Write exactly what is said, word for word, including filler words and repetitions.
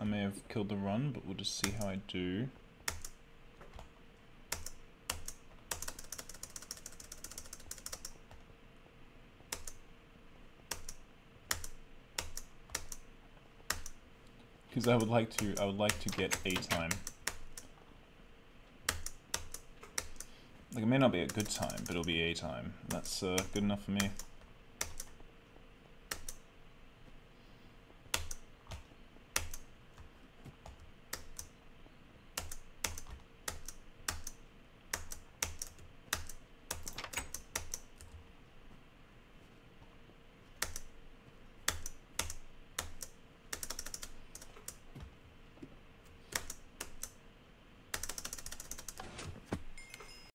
I may have killed the run, but we'll just see how I do. Because I would like to, I would like to get A time. Like, it may not be a good time, but it'll be A time. That's uh, good enough for me.